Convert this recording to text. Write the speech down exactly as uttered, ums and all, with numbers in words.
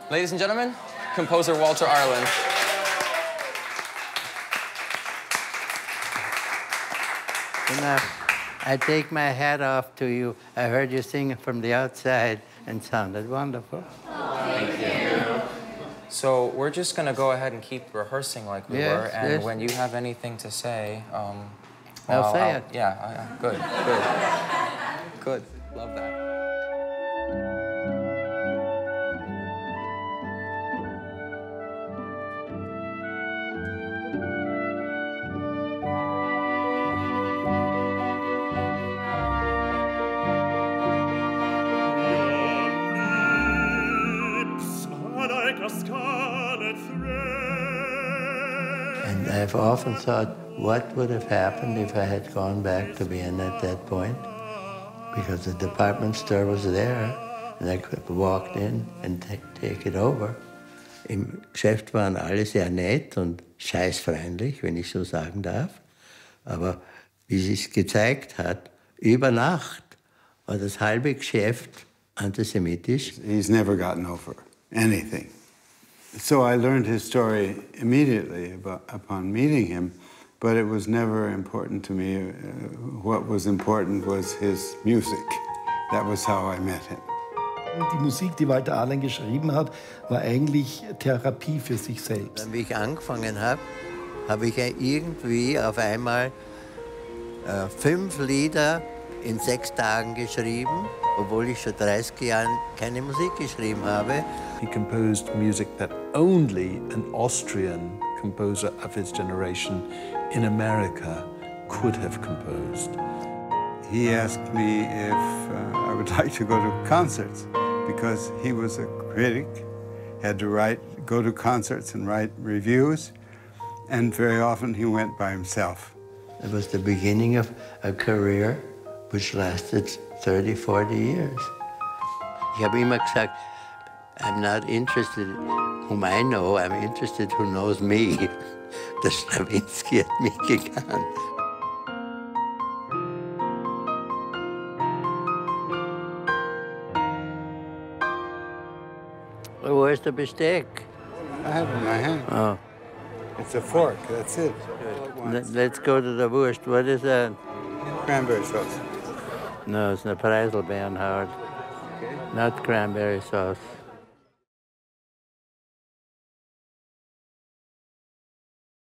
Ladies and gentlemen, composer Walter Arlen. I take my hat off to you. I heard you sing from the outside and sounded wonderful. Thank you. So we're just going to go ahead and keep rehearsing like we yes, were, and yes. when you have anything to say, um, I'll, I'll say I'll, it. Yeah, uh, good, good, good. Love that. And I've often thought, what would have happened if I had gone back to Vienna at that point? Because the department store was there, and I could have walked in and take it over. Im Geschäft waren alle sehr nett und scheißfreundlich, wenn ich so sagen darf. Aber wie sich's gezeigt hat, über Nacht war das halbe Geschäft antisemitisch. He's never gotten over anything. So I learned his story immediately about, upon meeting him, but it was never important to me. Uh, what was important was his music. That was how I met him. Die Musik, die Walter Arlen geschrieben hat, war eigentlich Therapie für sich selbst. Wie ich angefangen habe, habe ich irgendwie auf einmal äh, fünf Lieder in sechs Tagen geschrieben, obwohl ich schon dreißig Jahre keine Musik geschrieben habe. He composed music that only an Austrian composer of his generation in America could have composed. He asked me if uh, I would like to go to concerts, because he was a critic, had to write, go to concerts and write reviews, and very often he went by himself. It was the beginning of a career which lasted thirty, forty years. Ich habe immer gesagt, I'm not interested whom I know, I'm interested who knows me. Der Stravinsky hat mich gekannt. Where's the besteck? I have it in my hand. Oh. It's a fork, that's it. Let's go to the Wurst. What is that? Cranberry sauce. No, it's not Preiselbeeren, Howard. Okay. Not cranberry sauce.